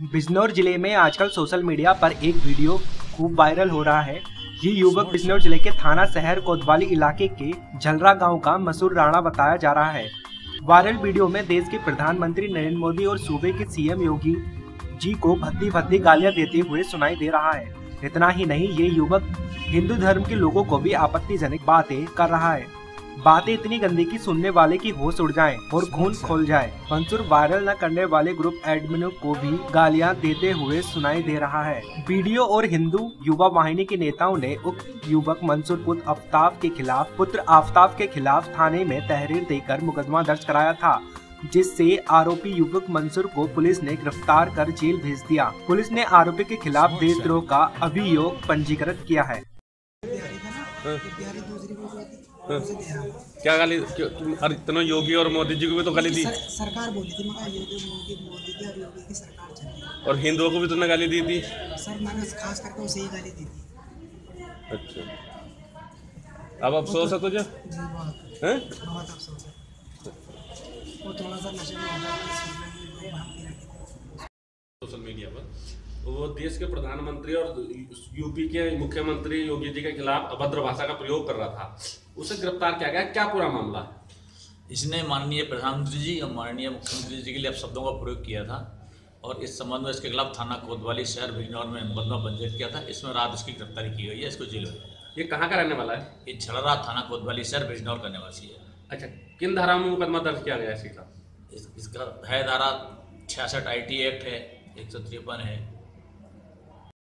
बिजनौर जिले में आजकल सोशल मीडिया पर एक वीडियो खूब वायरल हो रहा है। ये युवक बिजनौर जिले के थाना शहर कोतवाली इलाके के झलरा गांव का मसूर राणा बताया जा रहा है। वायरल वीडियो में देश के प्रधानमंत्री नरेंद्र मोदी और सूबे के सीएम योगी जी को भद्दी भद्दी गालियां देते हुए सुनाई दे रहा है। इतना ही नहीं, ये युवक हिंदू धर्म के लोगों को भी आपत्तिजनक बातें कर रहा है। बातें इतनी गंदी की सुनने वाले की होश उड़ जाए और खून खोल जाए। मंसूर वायरल न करने वाले ग्रुप एडमिनों को भी गालियां देते हुए सुनाई दे रहा है। वीडियो और हिंदू युवा वाहिनी के नेताओं ने उक्त युवक मंसूर पुत्र आफ्ताब के खिलाफ थाने में तहरीर देकर मुकदमा दर्ज कराया था, जिससे आरोपी युवक मंसूर को पुलिस ने गिरफ्तार कर जेल भेज दिया। पुलिस ने आरोपी के खिलाफ देशद्रोह का अभियोग पंजीकृत किया है। क्या गाली? इतना योगी और मोदी जी को भी तो गाली दी। सरकार बोली थी मगर मोदी और योगी की सरकार चल रही है। और हिंदुओं को भी तुमने गाली दी थी? सर मैंने खास करके उसे ही गाली दी थी। अच्छा, अब अफसोस है तुझे? जी बहुत अफसोस है। वो थोड़ा सा नशे में सोशल मीडिया पर वो देश के प्रधानमंत्री और यूपी के मुख्यमंत्री योगी जी के खिलाफ अभद्र भाषा का प्रयोग कर रहा था, उसे गिरफ्तार किया गया। क्या पूरा मामला है? इसने माननीय प्रधानमंत्री जी और माननीय मुख्यमंत्री जी के लिए शब्दों का प्रयोग किया था और इस संबंध में इसके खिलाफ थाना कोतवाली शहर बिजनौर में मुकदमा पंजीकृत किया था। इसमें रात इसकी गिरफ्तारी की गई है। इसको जेल में। ये कहाँ का रहने वाला है? ये झलरा थाना कोतवाली शहर बिजनौर का निवासी है। अच्छा, किन धारा में मुकदमा दर्ज किया गया है इसका? इसका है धारा 66 IT एक्ट है, 153 है,